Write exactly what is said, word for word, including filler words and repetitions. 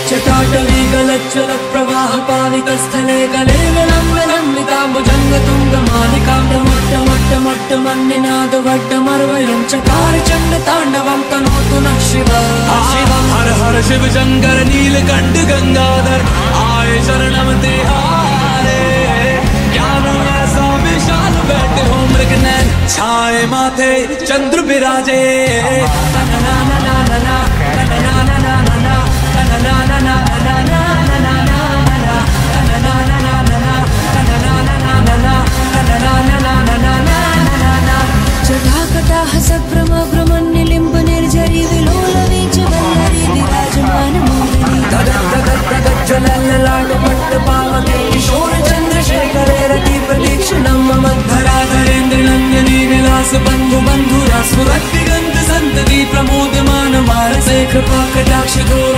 जटाटवी गलच्चल प्रवाह पावितस्थले गले लम्बिताम्बुजङ्गतुङ्गमालिकां डमट्टमट्टमट्टमन्निनादवड्डमर्वयं चकार चण्डताण्डवं तनोतु नः शिवः। हर हर शिव शंकर नीलकंठ गंगाधर आए शरणम तिहारे। ज्ञान ऐसा विशाल बैठे हो मृगनयन छाए माथे चंद्र विराजे। जटाकटाह सभ्रम भ्रमन्निलिम्ब निर्झरी विलोलवीच वल्लरी विराजमान मोहिनी। तदत्तदत्तगज्ज्वलल्ललाटपट्टपावके किशोर चन्द्रशेखरे रति प्रतीक्षणं मम धराधरेन्द्र नन्दिनी विलास बन्धु बन्धुरा स्फुरद्दिगन्त सन्तति प्रमोदमान मानसे कृपा कटाक्ष घोर